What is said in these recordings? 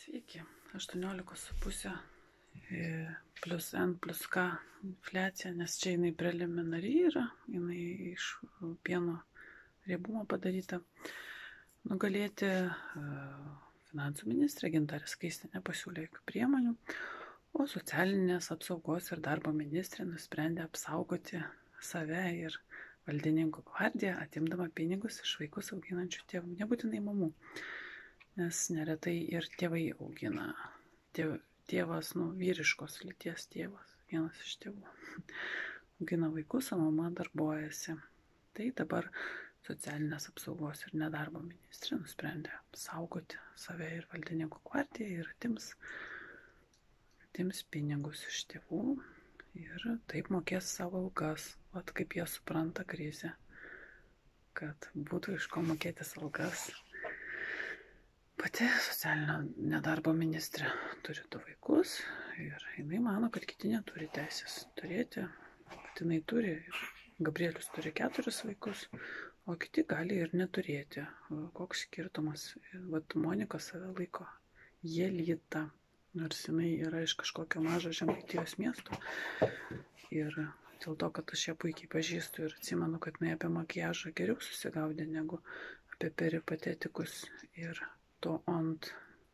Sveiki, 18,5 plus N plus K infliacija, nes čia jinai preliminari yra, jinai iš pieno riebumo padaryta. Nugalėti finansų ministrė Gintarė Skaistė nepasiūlė jokių priemonių, o socialinės apsaugos ir darbo ministrė nusprendė apsaugoti save ir valdininkų gvardiją, atimdama pinigus iš vaikus auginančių tėvų, nebūtinai mamų. Nes neretai ir tėvai augina. Tėvas, vyriškos lyties tėvas, vienas iš tėvų, augina vaikus, o mama darbuojasi. Tai dabar socialinės apsaugos ir nedarbo ministrė nusprendė saugoti save ir valdininkų gvardiją ir atims pinigus iš tėvų ir taip mokės savo algas, vat kaip jie supranta krizę, kad būtų iš ko mokėtis algas. Pati socialinio nedarbo ministrė turi 2 vaikus ir jinai mano, kad kiti neturi teisės turėti. Kad jinai turi, Gabrielius turi 4 vaikus, o kiti gali ir neturėti. Koks skirtumas? Vat Monika save laiko Jelyta, nors jinai yra iš kažkokio mažo Žemaitijos miesto. Ir dėl to, kad aš ją puikiai pažįstu ir atsimenu, kad jinai apie makiažą geriau susigaudė negu apie peripatetikus ir to ont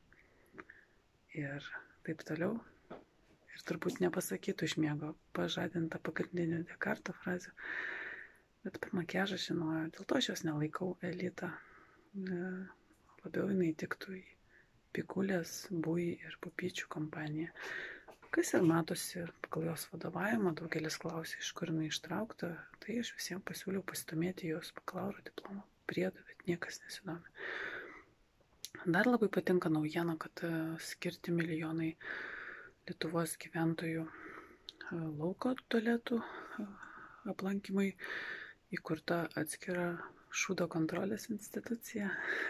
ir taip toliau. Ir turbūt nepasakytų iš miego pažadinta pagrindinė Dekarto frazė, bet per makiažą žinojo, dėl to aš jos nelaikau elitą. Labiau jinai tiktų į Pikulės, Bui ir Pupyčių kompaniją. Kas ir matosi pagal jos vadovavimą, daugelis klausė, iš kur jinai ištraukta, tai aš visiems pasiūliau pasidomėti jos bakalauro diplomo priedą, bet niekas nesidomi. Dar labai patinka naujiena, kad skirti milijonai Lietuvos gyventojų lauko tualetų aplankymai, įkurta atskira šūdo kontrolės institucija.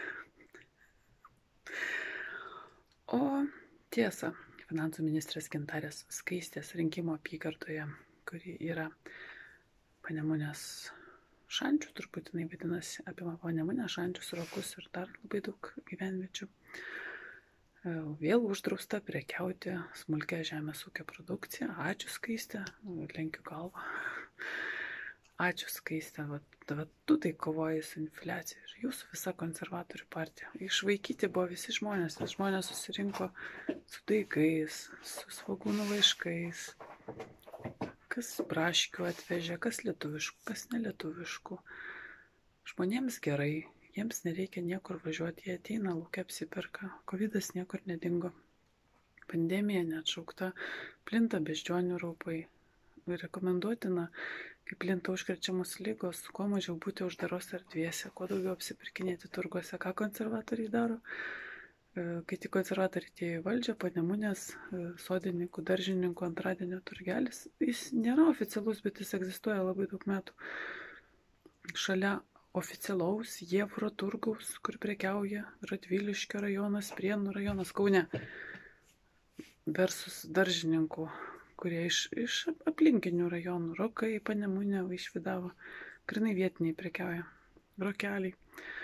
O tiesa, finansų ministrės Gintarės Skaistės rinkimo apygardoje, kuri yra Panemunės Šančių, turbūt jinai vadinasi, apima Panemunę, Šančius, Rokus ir dar labai daug gyvenviečių. Vėl uždrausta prekiauti smulkia žemės ūkio produkcija. Ačiū Skaistė, lenkiu galvą. Ačiū Skaistė, tu tai kovoji su infliacija ir jūsų visa konservatorių partija. Išvaikyti buvo visi žmonės, nes žmonės susirinko su daigais, su svogūnų laiškais. Kas braškių atvežė, kas lietuviškų, kas nelietuviškų. Žmonėms gerai, jiems nereikia niekur važiuoti, jie ateina, laukia apsiperka, covidas niekur nedingo. Pandemija neatšaukta, plinta beždžionių raupai. Rekomenduotina, kai plinta užkrečiamos ligos, kuo mažiau būti uždaros erdvėse, kuo daugiau apsipirkinėti turguose. Ką konservatoriai daro? Kai tik konservatoriai atėjo į valdžią, Panemunės sodininkų, daržininkų antradienio turgelis, jis nėra oficialus, bet jis egzistuoja labai daug metų. Šalia oficialaus Jėvro turgaus, kur prekiauja Radviliškio rajonas, Prienų rajonas, Kaune, versus daržininkų, kurie iš aplinkinių rajonų, Rokai, Panemunė, Vaišvydavo, grinai vietiniai prekiauja, Rokeliai.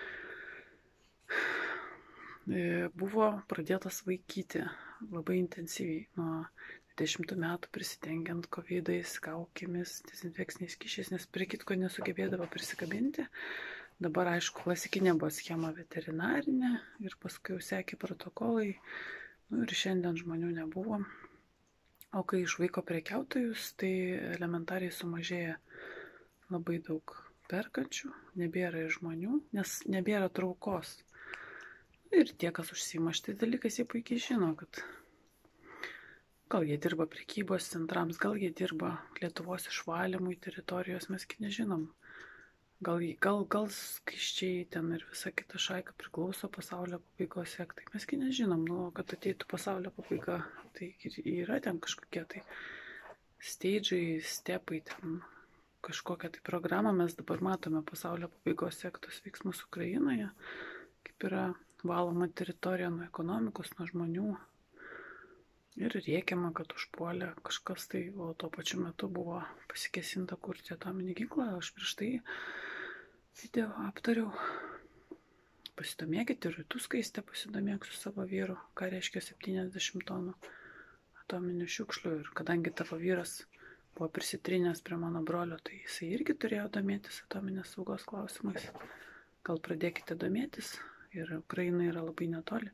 Buvo pradėtas vaikyti labai intensyviai nuo 20 metų prisidengiant covidais, kaukėmis, dezinfekciniais skysčiais, nes prie kitko nesugebėdavo prisikabinti. Dabar, aišku, klasikinė buvo schema veterinarinė ir paskui jau sekė protokolai. Ir šiandien žmonių nebuvo. O kai išvaiko prekiautojus, tai elementariai sumažėja labai daug perkančių, nebėra ir žmonių, nes nebėra traukos. Ir tie, kas užsiima šitais dalykais, jie puikiai žino, kad gal jie dirba prekybos centrams, gal jie dirba Lietuvos išvalymui teritorijos, mes nežinom. Gal skaiščiai ten ir visa kita šaika priklauso pasaulio pabaigos sektai, mes nežinom, kad ateitų pasaulio pabaiga, tai yra ten kažkokie tai steidžai, stepai, ten kažkokią tai programą, mes dabar matome pasaulio pabaigos sektos veiksmus Ukrainoje, kaip yra valoma teritorija nuo ekonomikos, nuo žmonių ir rėkiama, kad užpuolė kažkas tai, o tuo pačiu metu buvo pasikesinta kurti atominį ginklą. Aš prieš tai video aptariau pasidomėkite ir tu Skaiste pasidomėk su savo vyru, ką reiškia 70 tonų atominių šiukšlių. Ir kadangi tavo vyras buvo prisitrinęs prie mano brolio, tai jisai irgi turėjo domėtis atominės saugos klausimais. Gal pradėkite domėtis, ir Ukraina yra labai netoli.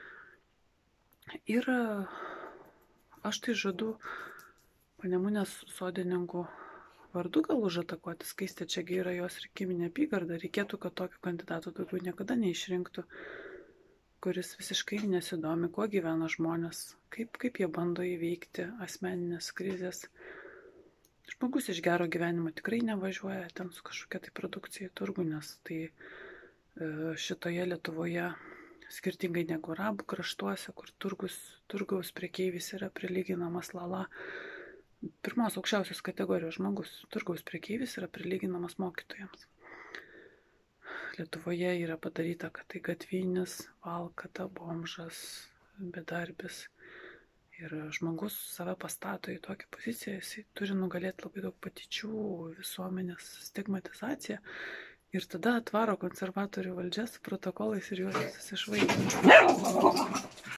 Ir aš tai žadu Panemunės sodininkų vardu gal užatakuoti Skaistę, čiagi yra jos rinkiminė apygarda. Reikėtų, kad tokių kandidatų daugiau niekada neišrinktų, kuris visiškai nesidomi, kuo gyvena žmonės, kaip jie bando įveikti asmeninės krizės. Žmogus iš gero gyvenimo tikrai nevažiuoja ten su kažkokia tai produkcija į turgų, nes tai šitoje Lietuvoje, skirtingai negu arabų kraštuose, kur turgaus prekeivis yra prilyginamas lala, pirmos aukščiausios kategorijos žmogus, turgaus prekeivis yra prilyginamas mokytojams. Lietuvoje yra padaryta, kad tai gatvinis, valkata, bomžas, bedarbis. Ir žmogus save pastato į tokią poziciją, jisai turi nugalėti labai daug patyčių, visuomenės stigmatizaciją. Ir tada atvaro konservatorių valdžia su protokolais ir juos susišvaikina.